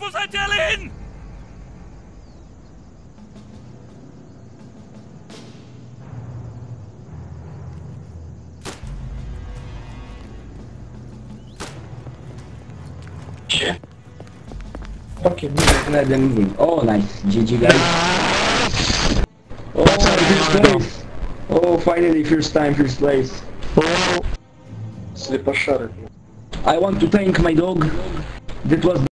Wo seid ihr alle hin? Okay, let them moving. Oh, nice. GG, guys. Oh, first place. Oh, finally, first time, first place. Слепошары. I want to thank my dog. That was